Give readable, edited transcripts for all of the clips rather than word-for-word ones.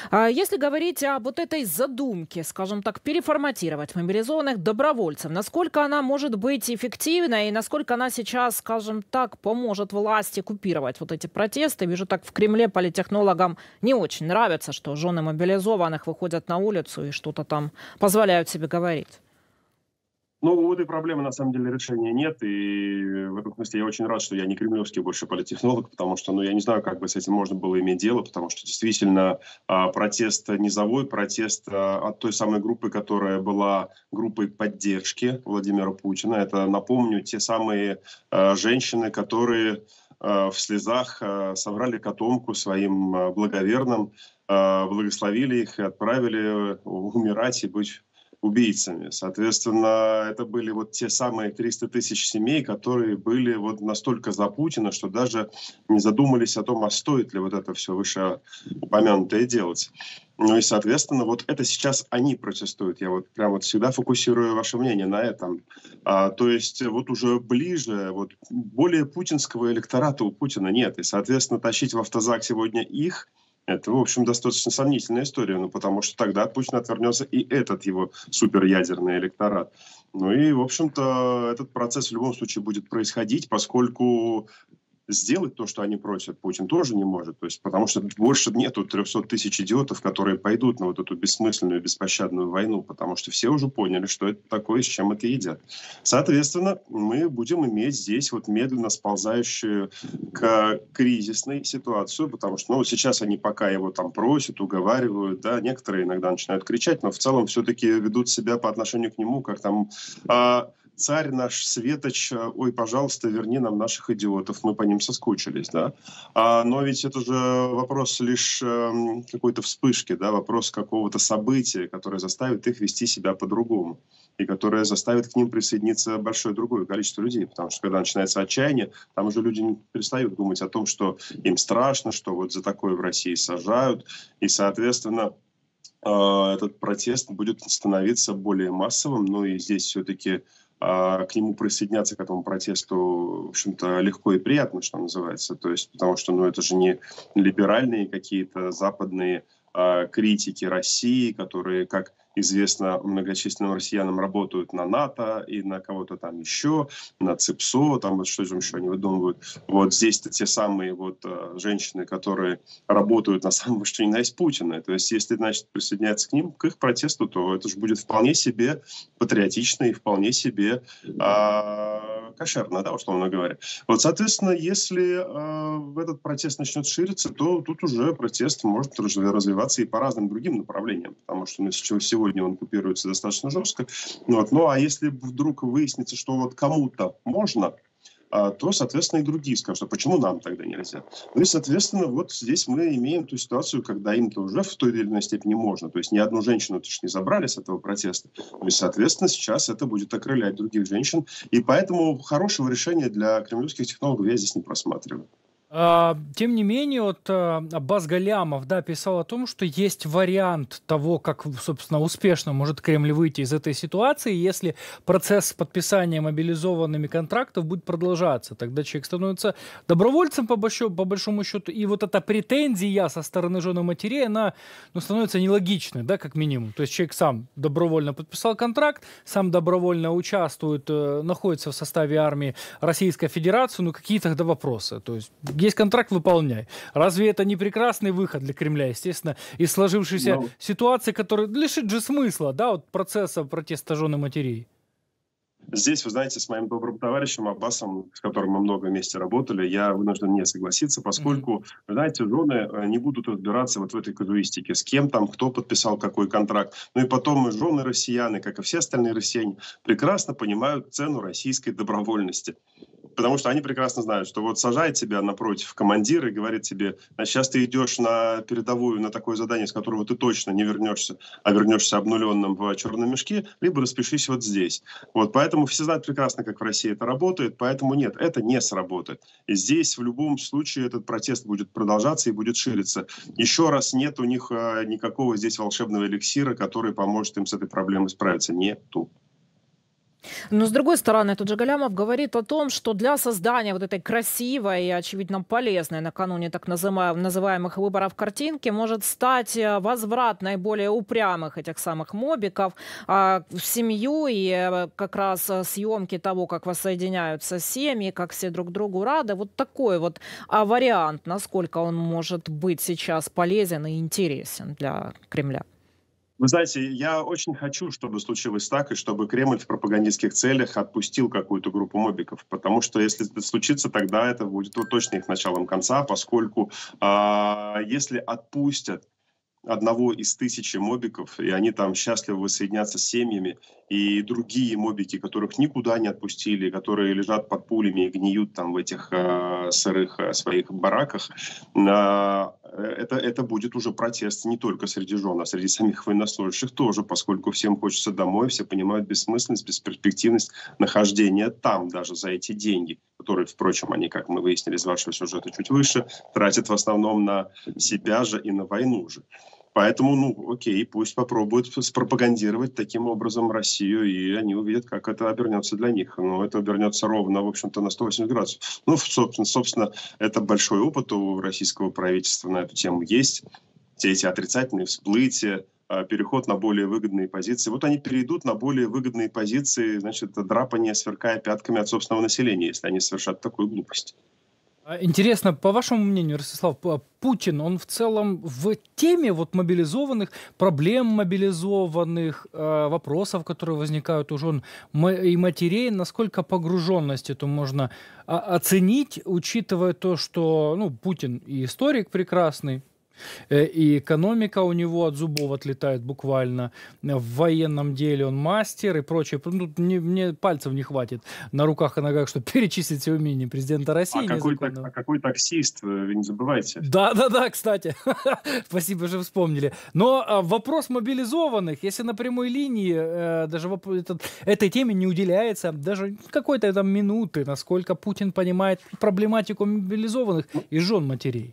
Если говорить о вот этой задумке, скажем так, переформатировать мобилизованных добровольцев, насколько она может быть эффективной и насколько она сейчас, скажем так, поможет власти купировать вот эти протесты? Вижу, так в Кремле политтехнологам не очень нравится, что жены мобилизованных выходят на улицу и что-то там позволяют себе говорить. Ну, у этой проблемы на самом деле решения нет, и в этом смысле я очень рад, что я не кремлевский больше политтехнолог, потому что, ну, я не знаю, как бы с этим можно было иметь дело, потому что действительно протест низовой, протест от той самой группы, которая была группой поддержки Владимира Путина. Это, напомню, те самые женщины, которые в слезах собрали котомку своим благоверным, благословили их и отправили умирать и быть убийцами. Соответственно, это были вот те самые 300 тысяч семей, которые были вот настолько за Путина, что даже не задумались о том, а стоит ли вот это все вышеупомянутое делать. Ну и, соответственно, вот это сейчас они протестуют. Я вот прям вот всегда фокусирую ваше мнение на этом. То есть вот уже ближе, вот более путинского электората у Путина нет. И, соответственно, тащить в автозак сегодня их, это, в общем, достаточно сомнительная история, ну, потому что тогда от Путина отвернется и этот его суперядерный электорат. Ну и, в общем-то, этот процесс в любом случае будет происходить, поскольку сделать то, что они просят, Путин тоже не может. То есть, потому что больше нету 300 тысяч идиотов, которые пойдут на вот эту бессмысленную, беспощадную войну, потому что все уже поняли, что это такое, с чем это едят. Соответственно, мы будем иметь здесь вот медленно сползающую к кризисной ситуацию, потому что, ну, сейчас они пока его там просят, уговаривают, да, некоторые иногда начинают кричать, но в целом все-таки ведут себя по отношению к нему, как там... царь наш Светоч, ой, пожалуйста, верни нам наших идиотов, мы по ним соскучились, да. Но ведь это же вопрос лишь какой-то вспышки, да, вопрос какого-то события, которое заставит их вести себя по-другому и которое заставит к ним присоединиться большое другое количество людей, потому что когда начинается отчаяние, там уже люди не перестают думать о том, что им страшно, что вот за такое в России сажают, и, соответственно, этот протест будет становиться более массовым, ну и здесь все-таки к нему присоединяться, к этому протесту, в общем-то, легко и приятно, что называется. То есть, потому что, ну, это же не либеральные какие-то западные критики России, которые, как известно многочисленным россиянам, работают на НАТО и на кого-то там еще, на ЦИПСО, там вот что же еще они выдумывают. Вот здесь-то те самые вот женщины, которые работают на самом что ни на есть Путина. То есть, если, значит, присоединяться к ним, к их протесту, то это же будет вполне себе патриотично и вполне себе кошерно, да, условно говоря. Вот, соответственно, если этот протест начнет шириться, то тут уже протест может развиваться и по разным другим направлениям, потому что сегодня он купируется достаточно жестко. Вот. Ну, а если вдруг выяснится, что вот кому-то можно, то, соответственно, и другие скажут, а почему нам тогда нельзя? Ну и, соответственно, вот здесь мы имеем ту ситуацию, когда им-то уже в той или иной степени можно. То есть ни одну женщину-то не забрали с этого протеста. Ну и, соответственно, сейчас это будет окрылять других женщин. И поэтому хорошего решения для кремлевских технологов я здесь не просматриваю. Тем не менее, вот Аббас Галямов, да, писал о том, что есть вариант того, как, собственно, успешно может Кремль выйти из этой ситуации, если процесс подписания мобилизованными контрактов будет продолжаться. Тогда человек становится добровольцем по большому счету, и вот эта претензия со стороны жены матерей, она, ну, становится нелогичной, да, как минимум. То есть человек сам добровольно подписал контракт, сам добровольно участвует, находится в составе армии Российской Федерации, ну, какие тогда вопросы? То есть есть контракт, выполняй. Разве это не прекрасный выход для Кремля, естественно, из сложившейся ситуации, которая лишит же смысла, да, вот процесса протеста жены матерей? Здесь, вы знаете, с моим добрым товарищем Аббасом, с которым мы много вместе работали, я вынужден не согласиться, поскольку, вы знаете, жены не будут разбираться вот в этой казуистике, с кем там, кто подписал какой контракт. Ну и потом жены россияне, как и все остальные россияне, прекрасно понимают цену российской добровольности. Потому что они прекрасно знают, что вот сажает тебя напротив командир и говорит тебе, значит, сейчас ты идешь на передовую, на такое задание, с которого ты точно не вернешься, а вернешься обнуленным в черном мешке, либо распишись вот здесь. Вот, поэтому все знают прекрасно, как в России это работает, поэтому нет, это не сработает. И здесь в любом случае этот протест будет продолжаться и будет шириться. Еще раз, нет у них никакого здесь волшебного эликсира, который поможет им с этой проблемой справиться. Нету. Но с другой стороны, тут же Галямов говорит о том, что для создания вот этой красивой и, очевидно, полезной накануне так называемых выборов картинки может стать возврат наиболее упрямых этих самых мобиков в семью и как раз съемки того, как воссоединяются семьи, как все друг другу рады. Вот такой вот вариант, насколько он может быть сейчас полезен и интересен для Кремля. Вы знаете, я очень хочу, чтобы случилось так, и чтобы Кремль в пропагандистских целях отпустил какую-то группу мобиков. Потому что если это случится, тогда это будет вот точно их началом конца, поскольку если отпустят одного из 1000 мобиков, и они там счастливо воссоединятся с семьями, и другие мобики, которых никуда не отпустили, которые лежат под пулями и гниют там в этих сырых своих бараках, это будет уже протест не только среди жен, а среди самих военнослужащих тоже, поскольку всем хочется домой, все понимают бессмысленность, бесперспективность нахождения там даже за эти деньги, которые, впрочем, они, как мы выяснили из вашего сюжета чуть выше, тратят в основном на себя же и на войну же. Поэтому, окей, пусть попробуют спропагандировать таким образом Россию, и они увидят, как это обернется для них. Но это обернется ровно, в общем-то, на 180 градусов. Собственно, это большой опыт у российского правительства на эту тему есть. Все эти отрицательные всплытия, переход на более выгодные позиции. Вот они перейдут на более выгодные позиции, значит, драпание, сверкая пятками от собственного населения, если они совершат такую глупость. Интересно, по вашему мнению, Ростислав, Путин, он в целом в теме вот мобилизованных, проблем мобилизованных, вопросов, которые возникают у жен и матерей, насколько погруженность эту можно оценить, учитывая то, что Путин и историк прекрасный, и экономика у него от зубов отлетает буквально. В военном деле он мастер и прочее. Мне пальцев не хватит на руках и ногах, чтобы перечислить все умения президента России. Какой таксист, вы не забывайте. Да, кстати. Спасибо, что вспомнили. Но вопрос мобилизованных, если на прямой линии даже этой теме не уделяется даже какой-то там минуты, насколько Путин понимает проблематику мобилизованных и жен матерей.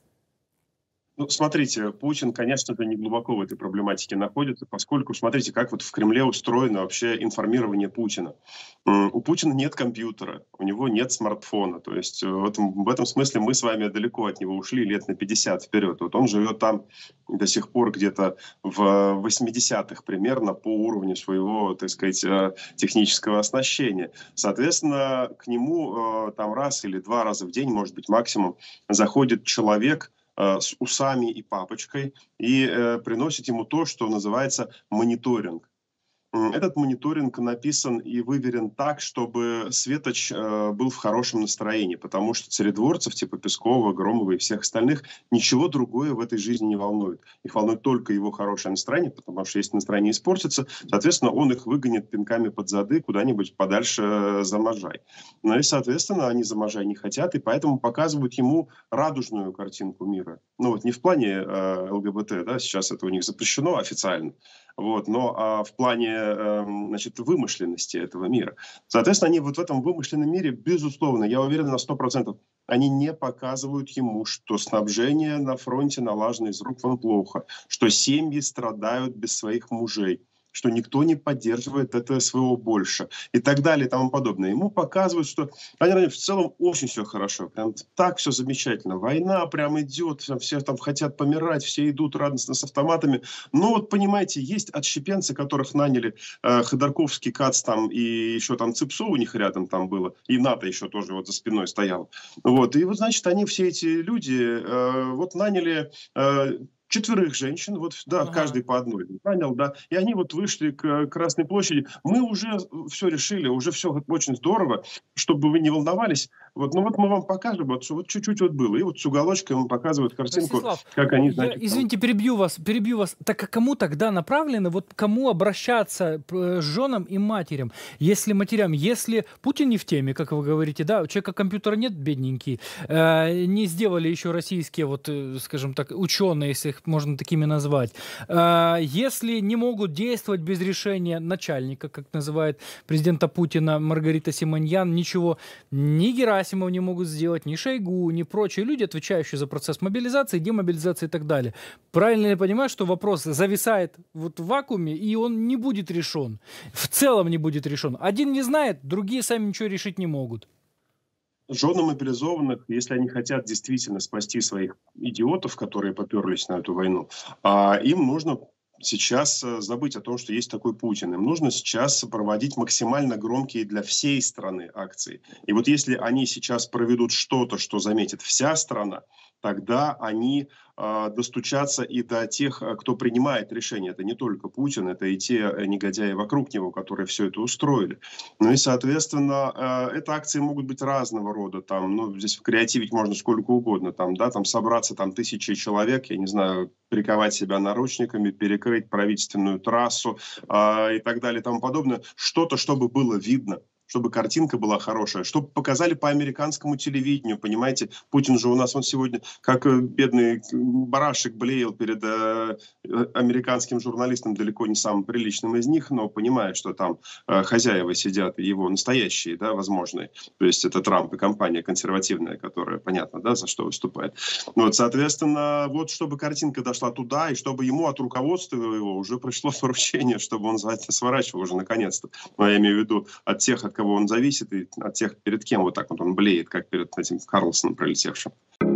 Смотрите, Путин, конечно же, не глубоко в этой проблематике находится, поскольку, смотрите, как вот в Кремле устроено вообще информирование Путина. У Путина нет компьютера, у него нет смартфона. То есть в этом смысле мы с вами далеко от него ушли, лет на 50 вперед. Вот он живет там до сих пор где-то в 80-х примерно по уровню своего, так сказать, технического оснащения. Соответственно, к нему там раз или два раза в день, может быть, максимум, заходит человек с усами и папочкой и приносит ему то, что называется мониторинг. Этот мониторинг написан и выверен так, чтобы Светоч был в хорошем настроении, потому что царедворцев типа Пескова, Громова и всех остальных ничего другое в этой жизни не волнует. Их волнует только его хорошее настроение, потому что если настроение испортится, соответственно, он их выгонит пинками под зады куда-нибудь подальше за Можай. Ну и, соответственно, они за Можай не хотят, и поэтому показывают ему радужную картинку мира. Не в плане ЛГБТ, да, сейчас это у них запрещено официально, но в плане вымышленности этого мира. Соответственно, они вот в этом вымышленном мире, безусловно, я уверен на 100%, они не показывают ему, что снабжение на фронте налажено из рук вон плохо, что семьи страдают без своих мужей, что никто не поддерживает это СВО больше и так далее и тому подобное. Ему показывают, что в целом очень все хорошо, прям так все замечательно. Война прям идет, все там хотят помирать, все идут радостно с автоматами. Но понимаете, есть отщепенцы, которых наняли Ходорковский, Кац там и еще там ЦИПСО у них рядом там было, и НАТО еще тоже за спиной стоял. И значит, они все эти люди наняли 4 женщин, каждый по одной нанял, да, и они вышли к Красной площади. Мы уже все решили, уже все очень здорово, чтобы вы не волновались. Мы вам покажем, что чуть-чуть было. И с уголочком вам показывают картинку, Ростислав, как они... извините, перебью вас. Так а кому тогда направлено, кому обращаться женам и матерям? Если матерям, если Путин не в теме, как вы говорите, да, у человека компьютера нет, бедненький, не сделали еще российские, скажем так, ученые, если их их можно такими назвать. Если не могут действовать без решения начальника, как называет президента Путина Маргарита Симоньян, ничего ни Герасимов не могут сделать, ни Шойгу, ни прочие люди, отвечающие за процесс мобилизации, демобилизации и так далее. Правильно я понимаю, что вопрос зависает вот в вакууме, и он не будет решен? В целом не будет решен. Один не знает, другие сами ничего решить не могут. Жены мобилизованных, если они хотят действительно спасти своих идиотов, которые поперлись на эту войну, им нужно сейчас забыть о том, что есть такой Путин. Им нужно сейчас проводить максимально громкие для всей страны акции. И вот если они сейчас проведут что-то, что заметит вся страна, тогда они достучатся и до тех, кто принимает решения. Это не только Путин, это и те негодяи вокруг него, которые все это устроили. Ну и, соответственно, это акции могут быть разного рода. Там, ну, здесь креативить можно сколько угодно. Там, да, там собраться там, тысячи человек, я не знаю, приковать себя наручниками, перекрыть правительственную трассу и так далее и тому подобное. Что-то, чтобы было видно, чтобы картинка была хорошая, чтобы показали по американскому телевидению, понимаете? Путин же у нас, он сегодня, как бедный барашек, блеял перед американским журналистом, далеко не самым приличным из них, но понимает, что там хозяева сидят, его настоящие, да, возможные. То есть это Трамп и компания консервативная, которая, понятно, да, за что выступает. Вот, соответственно, вот чтобы картинка дошла туда, и чтобы ему от руководства его уже пришло поручение, чтобы он сворачивал уже наконец-то. Но я имею в виду от тех, от кого он зависит, и от тех, перед кем вот так вот он блеет, как перед этим Карлсоном пролетевшим.